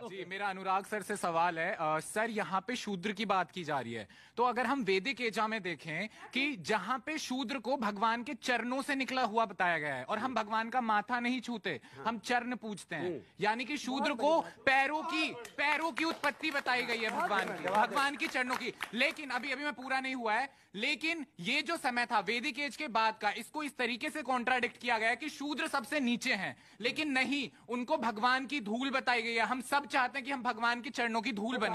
जी, मेरा अनुराग सर से सवाल है। सर, यहाँ पे शूद्र की बात की जा रही है, तो अगर हम वैदिक एजा में देखें कि जहाँ पे शूद्र को भगवान के चरणों से निकला हुआ बताया गया है, और हम भगवान का माथा नहीं छूते, हम चरण पूजते हैं, यानी कि शूद्र को पैरों की उत्पत्ति बताई गई है भगवान की चरणों की। लेकिन अभी मैं पूरा नहीं हुआ है, लेकिन ये जो समय था वैदिक एज के बाद का, इसको इस तरीके से कॉन्ट्राडिक्ट किया गया है कि शूद्र सबसे नीचे हैं, लेकिन नहीं, उनको भगवान की धूल बताई गई है। हम सब चाहते हैं कि हम भगवान के चरणों की धूल बने।